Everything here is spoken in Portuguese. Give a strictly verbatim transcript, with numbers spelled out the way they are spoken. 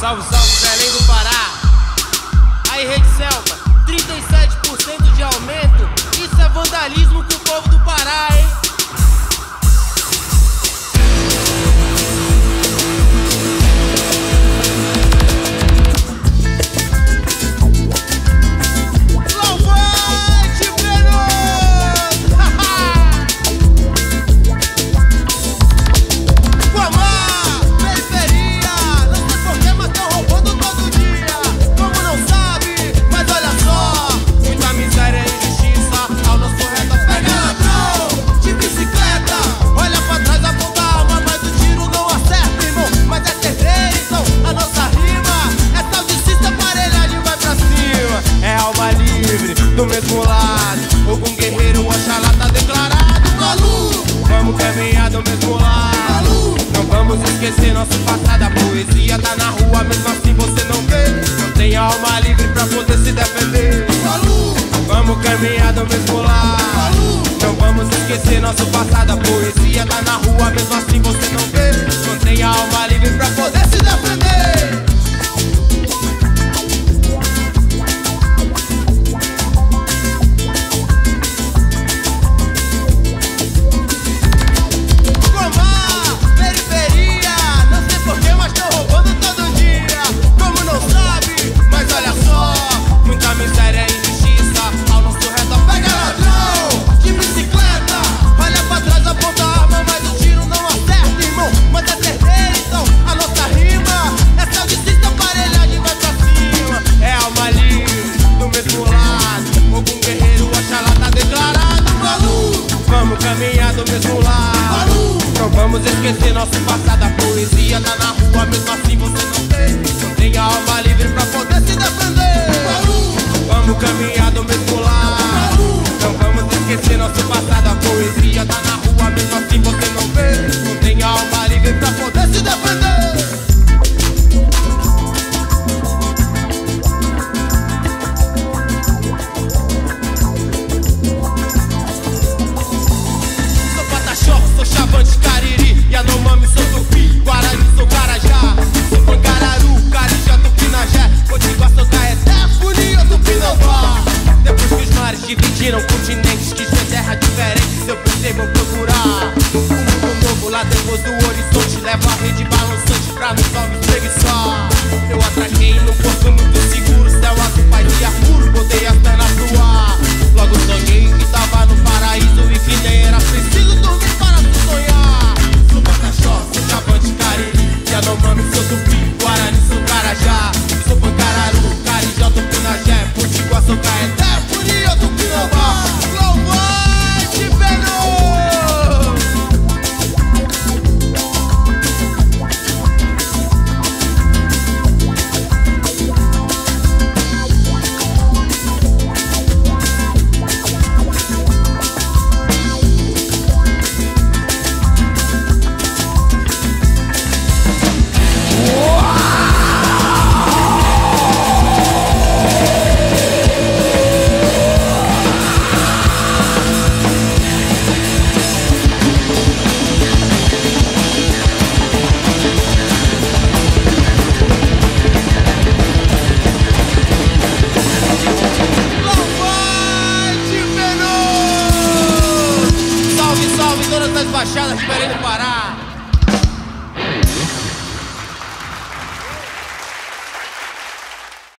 Salve, salve, Belém do Pará. Aí, Rede Selva, trinta e sete por cento de aumento. Isso é vandalismo com o povo do Pará, hein? Do mesmo lado, algum guerreiro, Oxalá tá declarado. Malu, vamos caminhar do mesmo lado. Malu, não vamos esquecer nosso passado. A poesia tá na rua, mesmo assim você não vê. Não tem alma livre pra poder se defender. Malu, vamos caminhar do mesmo lado. Malu, não vamos esquecer nosso passado. A poesia tá na rua, mesmo assim você não vê. Não tem alma livre pra poder se defender. Caminhar do mesmo lado, não vamos esquecer nosso passado. A poesia tá na rua, mesmo assim você não tem. Não tem alma livre pra poder se defender. Vamos caminhar do mesmo lado, não vamos esquecer nosso passado. A poesia tá na rua, mesmo assim você não vê. Não tem alma livre pra poder se defender. Sou Chavante, Cariri, Yanomami, sou Tupi, Guarani, sou Carajá, sou Pangararu, Carijá, Tupinagé, Potiguar, sou Caeté, Funia, Tupinambá. Depois que os mares dividiram continentes, quis ver terra diferente, eu pensei, vou procurar um mundo novo lá depois do horizonte. Levo a rede balançante pra nos olhos preguiçar. Eu atraquei num porto muito seguro, céu azul, paz e ar puro, botei as pernas pro ar. Logo sonhei que tava no paraíso e que nem era preciso dormir para sonhar. Sou Pataxó, sou Chavante, Cariri, Yanomami, sou Tupi, Guarani, sou Carajá, sou Pangararu, Carijá, Tupinagé, Potiguar, sou Caeté, Funia, Tupinambá. Louvante, Benô! Baixadas, Belém do Pará.